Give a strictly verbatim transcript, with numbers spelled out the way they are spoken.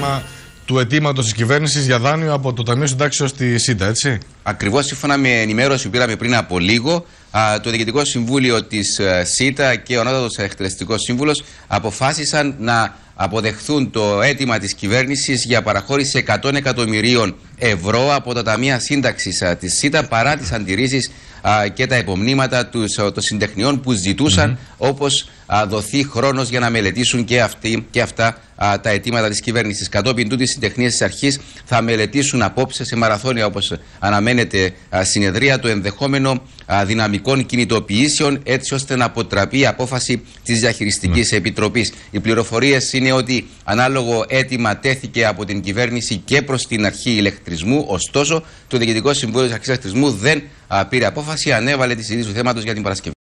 θέμα του αιτήματος της κυβέρνησης για δάνειο από το Ταμείο Συντάξεως στη ΣΥΤΑ, έτσι. Ακριβώς, σύμφωνα με ενημέρωση που πήραμε πριν από λίγο, το Διοικητικό Συμβούλιο της ΣΥΤΑ και ο Ανώτατος Εκτελεστικός Σύμβουλος αποφάσισαν να αποδεχθούν το αίτημα της κυβέρνησης για παραχώρηση εκατό εκατομμυρίων ευρώ από τα Ταμεία Σύνταξης της ΣΥΤΑ, παρά τις αντιρρήσεις και τα υπομνήματα των συντεχνιών που ζητούσαν, mm-hmm. όπως α, δοθεί χρόνος για να μελετήσουν και, αυτοί, και αυτά α, τα αιτήματα της κυβέρνησης. Κατόπιν τούτης, οι συντεχνίες της αρχής θα μελετήσουν απόψε σε μαραθώνια, όπως αναμένεται, α, συνεδρία, το ενδεχόμενο α, δυναμικών κινητοποιήσεων, έτσι ώστε να αποτραπεί η απόφαση της Διαχειριστικής mm-hmm. Επιτροπής. Οι πληροφορίες είναι ότι ανάλογο αίτημα τέθηκε από την κυβέρνηση και προς την αρχή ηλεκτρισμού, ωστόσο το Διοικητικό Συμβούλιο της Αρχής Ηλεκτρισμού δεν α, πήρε απόφαση, ανέβαλε τη συζήτηση του θέματος για την Παρασκευή.